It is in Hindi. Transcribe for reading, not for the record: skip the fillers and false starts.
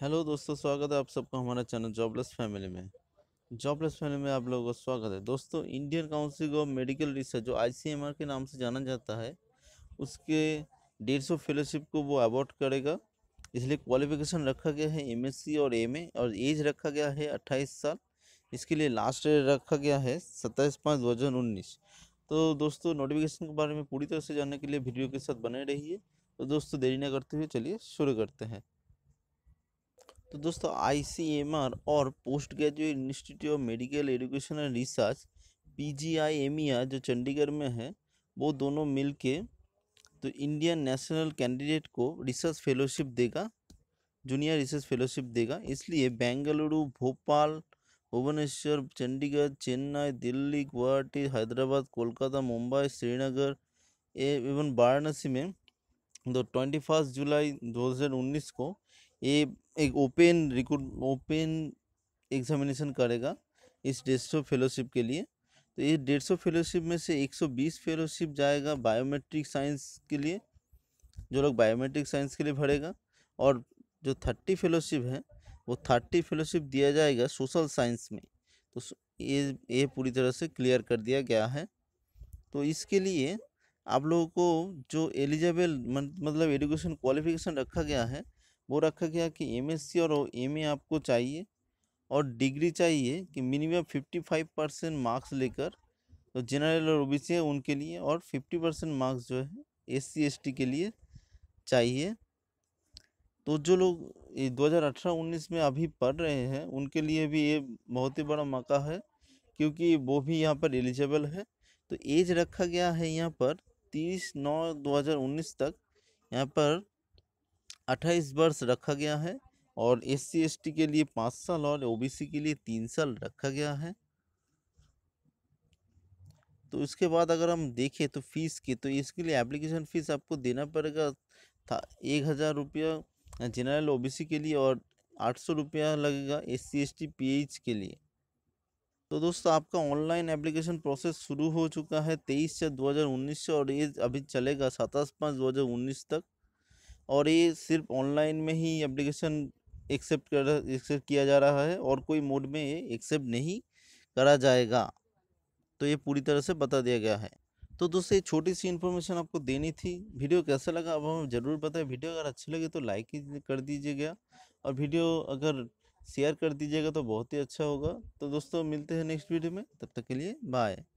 हेलो दोस्तों, स्वागत है आप सबका हमारा चैनल जॉबलेस फैमिली में। जॉबलेस फैमिली में आप लोगों का स्वागत है। दोस्तों, Indian council of medical research जो आईसीएमआर के नाम से जाना जाता है, उसके 150 फेलोशिप को वो अवॉर्ड करेगा। इसलिए क्वालिफिकेशन रखा गया है एमएससी और एमए, और एज रखा गया है 28 साल। इसके लिए लास्ट डेट रखा गया है 27/5/2019। तो दोस्तों, नोटिफिकेशन के बारे में पूरी तरह से जानने के लिए वीडियो के साथ बने रहिए। तो दोस्तों, देरी न करते हुए चलिए शुरू करते हैं। तो दोस्तों, आईसीएमआर और post graduate institute of medical education and research PGIMER जो चंडीगढ़ में है, वो दोनों मिलके तो इंडियन नेशनल कैंडिडेट को रिसर्च फेलोशिप देगा, जूनियर रिसर्च फेलोशिप देगा। इसलिए बेंगलुरु, भोपाल, भुवनेश्वर, चंडीगढ़, चेन्नई, दिल्ली, गुवाहाटी, हैदराबाद, कोलकाता, मुंबई, श्रीनगर एवं वाराणसी में 21 जुलाई 2019 को ये एक ओपन एग्जामिनेशन करेगा इस 150 फेलोशिप के लिए। तो ये 150 फेलोशिप में से 120 फेलोशिप जाएगा बायोमेट्रिक साइंस के लिए, जो लोग बायोमेट्रिक साइंस के लिए भरेगा। और जो 30 फेलोशिप है, वो 30 फेलोशिप दिया जाएगा सोशल साइंस में। तो ये पूरी तरह से क्लियर कर दिया गया है। तो इसके लिए आप लोगों को जो एलिजिबल मतलब एजुकेशन क्वालिफिकेशन रखा गया है, वो रखा गया कि एमएससी और एमए आपको चाहिए, और डिग्री चाहिए कि मिनिमम 55% मार्क्स लेकर। तो जनरल और ओबीसी है उनके लिए, और 50% मार्क्स जो है एससी एसटी के लिए चाहिए। तो जो लोग 2018-19 में अभी पढ़ रहे हैं, उनके लिए भी ये बहुत ही बड़ा मौका है, क्योंकि वो भी यहाँ पर एलिजिबल है। तो एज रखा गया है यहाँ पर 30/9/2019 तक, यहाँ पर 28 वर्ष रखा गया है। और एससी एसटी के लिए 5 साल और ओबीसी के लिए 3 साल रखा गया है। तो इसके बाद अगर हम देखें तो फीस की, तो इसके लिए एप्लीकेशन फ़ीस आपको देना पड़ेगा था 1000 रुपया जनरल ओबीसी के लिए, और 800 रुपया लगेगा एससी एसटी पीएच के लिए। तो दोस्तों, आपका ऑनलाइन एप्लीकेशन प्रोसेस शुरू हो चुका है 23/6/2019 से, और ये अभी चलेगा 27/5/2019 तक। और ये सिर्फ ऑनलाइन में ही एप्लीकेशन एक्सेप्ट किया जा रहा है, और कोई मोड में ये एक्सेप्ट नहीं करा जाएगा। तो ये पूरी तरह से बता दिया गया है। तो दोस्तों, ये छोटी सी इन्फॉर्मेशन आपको देनी थी। वीडियो कैसा लगा अब हमें ज़रूर बताएं। वीडियो अगर अच्छी लगे तो लाइक कर दीजिएगा, और वीडियो अगर शेयर कर दीजिएगा तो बहुत ही अच्छा होगा। तो दोस्तों, मिलते हैं नेक्स्ट वीडियो में, तब तक के लिए बाय।